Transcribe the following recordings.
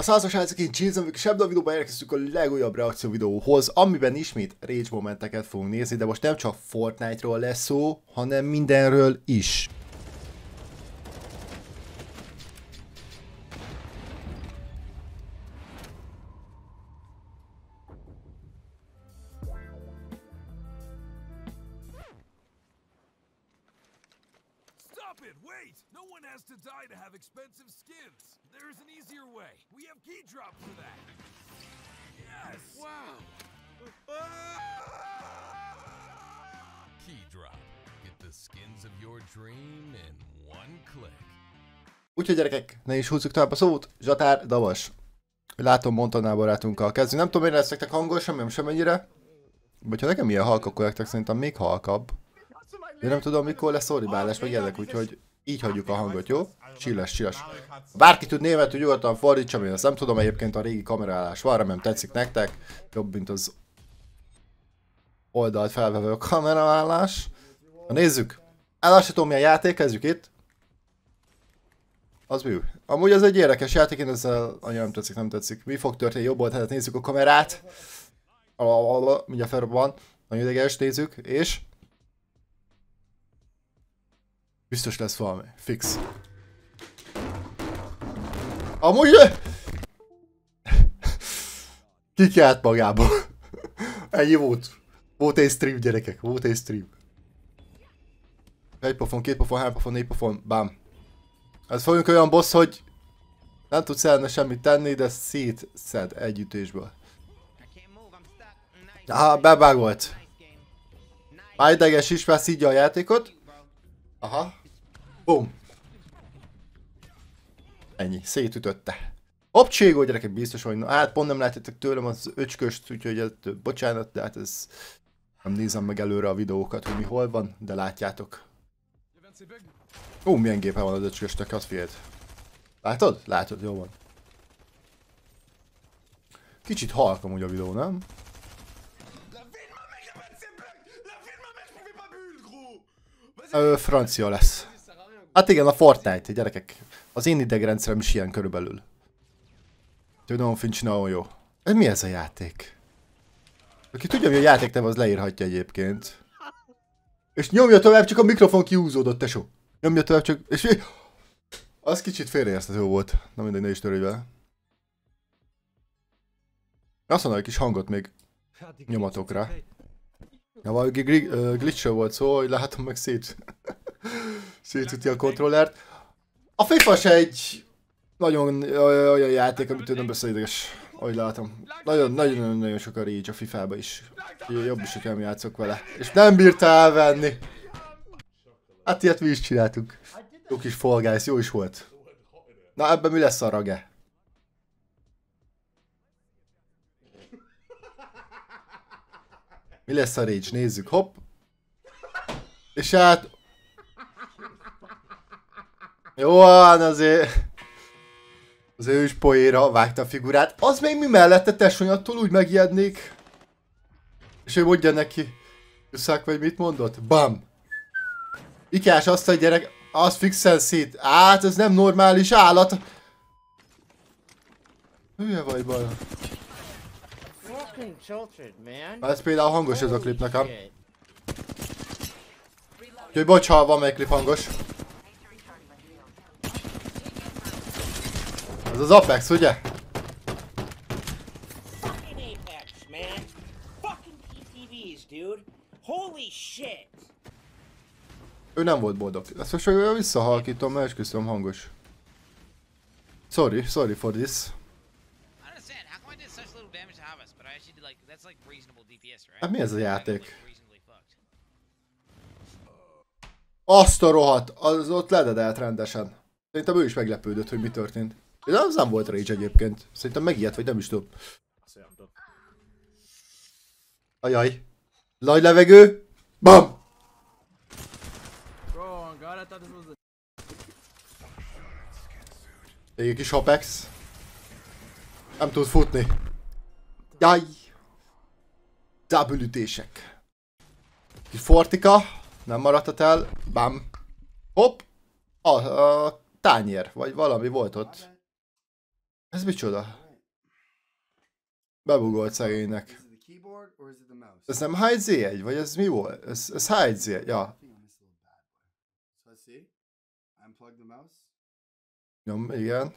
A százas álcaként csinálom, és ebben a videóban elkezdtük a legújabb reakció videóhoz, amiben ismét rage momenteket fogunk nézni, de most nem csak Fortnite-ról lesz szó, hanem mindenről is. Wait! No one has to die to have expensive skins. There is an easier way. We have key drop for that. Yes! Wow! Key drop. Get the skins of your dream in one click. Úgyhogy gyerekek, ne is húzzuk tovább a szót. Zsatár, Davas. Látom, Montanál barátunkkal kezdünk. Nem tudom, miért lesz nektek hangos, sem ennyire. Vagy ha nekem ilyen halk, akkor nektek szerintem még halkabb. De nem tudom, mikor lesz orribálás, meg ilyenek, úgyhogy így hagyjuk a hangot, jó? Csilles. Bárki tud németül, nyugodtan fordítsam, én ezt nem tudom, egyébként a régi kamerálás van, remélem tetszik nektek. Jobb, mint az oldalt felvevő kameraállás. Na nézzük! Elassítom, milyen játék, kezdjük itt. Az bű. Amúgy ez egy érdekes játék, én ezzel annyira nem tetszik. Mi fog történni jobb oldalt? Nézzük a kamerát. Mindjárt fel van. Nagyon ideges, nézzük, és... biztos lesz valami. Fix. Amúgy... kikelt magába. Ennyi volt. Volt egy stream, gyerekek. Volt egy stream. Egy pofon, két pofon, három pofon, négy pofon. Bám. Ez fogjuk olyan boss, hogy... nem tudsz ellene semmit tenni, de szétszed egy ütésből. Aha, bebágolt. Már ideges is, már szídja a játékot. Aha. Bum. Ennyi, szétütötte. Opcségó, gyerekek, biztos, hogy hát pont nem látjátok tőlem az öcsköst, úgyhogy bocsánat, de hát ez... nem nézem meg előre a videókat, hogy mi hol van, de látjátok. Milyen gépe van az öcsköstek, az figyeld. Látod? Látod, jó van. Kicsit halk amúgy a videó, nem? Francia lesz. Hát igen, a Fortnite, gyerekek. Az én idegrendszerem is ilyen körülbelül. Tudom, Finch, nagyon jó. Ez mi ez a játék? Aki tudja, mi a játék neve, az leírhatja egyébként. És nyomja tovább, csak a mikrofon kiúzódott, tesó. Nyomja tovább, csak... és... az kicsit félreérthető volt. Na mindegy, ne is törődj vele. Azt mondom, egy kis hangot még nyomatok rá. Ja, valami glitch volt szó, hogy látom meg szétüti a kontrollert. A FIFA se egy nagyon olyan játék, amit nem beszédeges, ahogy látom. Nagyon sok a rage a FIFA-ba is. Jobb is, hogy nem játszok vele. És nem bírta elvenni. Hát ilyet mi is csináltunk. Jó kis Fall Guys, jó is volt. Na ebben mi lesz a rage? Mi lesz a rage? Nézzük, hopp. És hát... jó van, azért ő is poéra vágta a figurát. Az még mi mellette, tesonyattól úgy megijednék. És ő mondja neki, Jusszák, vagy mit mondott? Bam! Ikás azt a gyerek, az fixen szét. Hát ez nem normális állat. Hülye vagy baj. Ez például hangos ez a klip nekem. Úgyhogy bocs, ha van meg klip hangos. Ez az Apex, ugye? Ő nem volt boldog. Ezt most olyan visszahalkítom, mert esküszöm hangos. Sorry for this. Hát mi ez a játék? Azt a rohadt, az ott lededelt rendesen. Szerintem ő is meglepődött, hogy mi történt. De az nem volt rage egyébként. Szerintem megijedt, vagy nem is tudom. Ajaj. Nagy levegő. Bam! Egy kis Apex. Nem tud futni. Jaj! Double-ütések. Kis Fortika. Nem maradhat el. Bam! Hopp! A tányér, vagy valami volt ott. Ez micsoda? Bebugolt szegénynek. Ez nem HZ1, vagy ez mi volt? Ez HZ1, ja. Nyom, igen.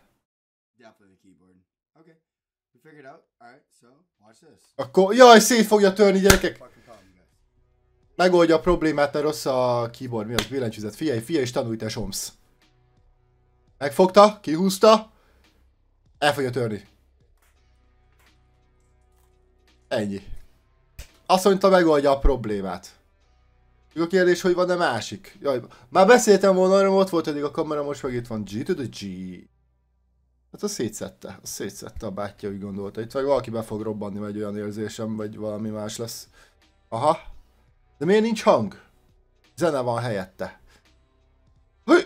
Akkor, jaj, szét fogja törni, gyerekek! Megoldja a problémát, mert rossz a keyboard, mi az billentyűzet. Figyelj és tanulj, te somsz. Megfogta, kihúzta. El fogja törni. Ennyi. Azt mondta, megoldja a problémát. A kérdés, hogy van-e másik? Jaj, már beszéltem volna, hogy ott volt eddig a kamera, most meg itt van G to the G. Hát azt szétszedte a bátyja, úgy gondolta. Itt vagy valaki be fog robbanni, vagy olyan érzésem, vagy valami más lesz. Aha. De miért nincs hang? Zene van helyette. Hű!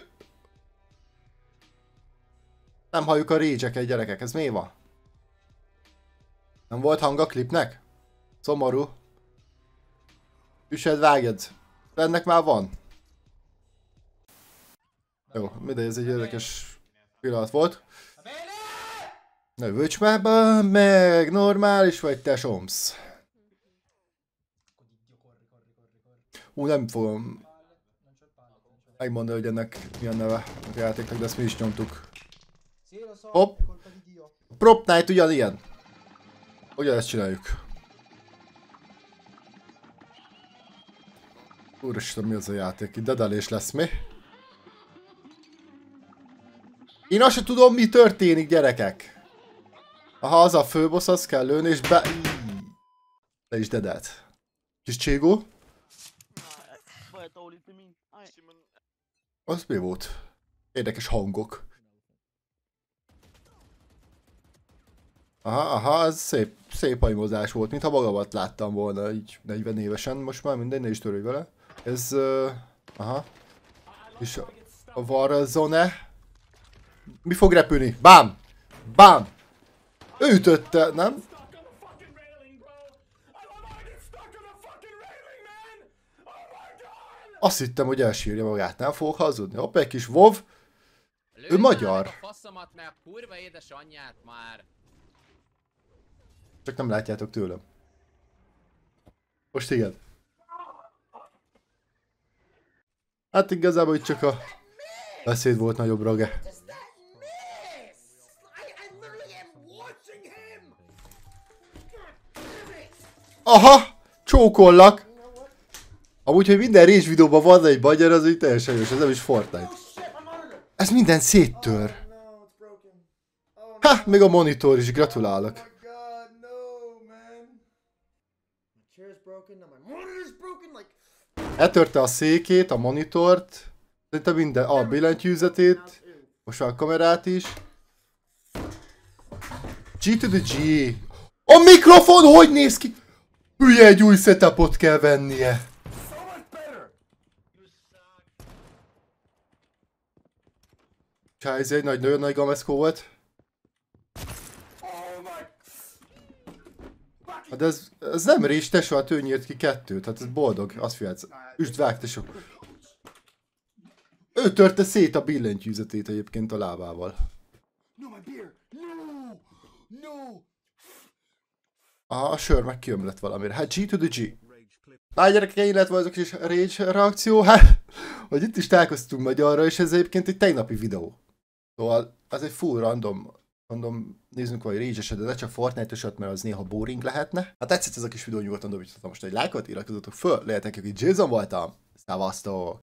Nem halljuk a rage-eket, gyerekek, ez mi van? Nem volt hang a klipnek? Szomorú. Üsed, vágjad. Ennek már van. Jó, mindegy, ez egy érdekes pillanat volt. Ne vöcs már be, meg normális vagy, te somsz. Nem fogom megmondani, hogy ennek mi a neve a játéknak, de ezt mi is nyomtuk. Hopp! Prop Night ugyanilyen. Ugyanezt csináljuk. Úristen, mi az a játék? Itt dedelés lesz, mi? Én azt sem tudom, mi történik, gyerekek. Aha, az a főbossz, azt kell lőni, és be... Le is dedelt. Kis cségó. Az mi volt? Érdekes hangok. Aha, ez szép ajmozás volt, mintha magamat láttam volna, így 40 évesen, most már mindegy, ne is törődj vele. Ez, aha. És a Warzone. Mi fog repülni? Bám! Bám! Ő ütötte, nem? Azt hittem, hogy elsírja magát, nem fogok hazudni. Hopp, egy kis WoW. Ő magyar. Csak nem látjátok tőlem. Most igen. Hát igazából itt csak a beszéd volt nagyobb rage. Aha! Csókollak! Amúgy, hogy minden rage videóban van egy magyar, az így teljesen jó, ez nem is Fortnite. Ez minden széttör. Ha! Még a monitor is, gratulálok. Eltörte a székét, a monitort, szerintem minden, a billentyűzetét, most már a kamerát is. G to the G. A mikrofon hogy néz ki? Hülye, egy új setupot kell vennie. Csájz, egy nagyon nagy gameszkó volt. Hát ez nem rés, tesó, hát ő nyírt ki 2-t, hát ez boldog, azt figyelsz. Üsd, vág, tesó. Ő törte szét a billentyűzetét egyébként a lábával. Aha, a sör meg kiömlett valamire. Hát G to the G. Na gyerekek, én lett volna az a kis rage reakció, hát, hogy itt is találkoztunk magyarra, és ez egyébként egy tegnapi videó. Szóval ez egy full random nézzünk vagy rage-eset, de ne csak Fortnite-osat, mert az néha boring lehetne. Ha tetszett ez a kis videó, nyugodtan dobítsatok most egy lájkot, iratkozzatok föl, lehetek, hogy Jason voltam. Szevasztok!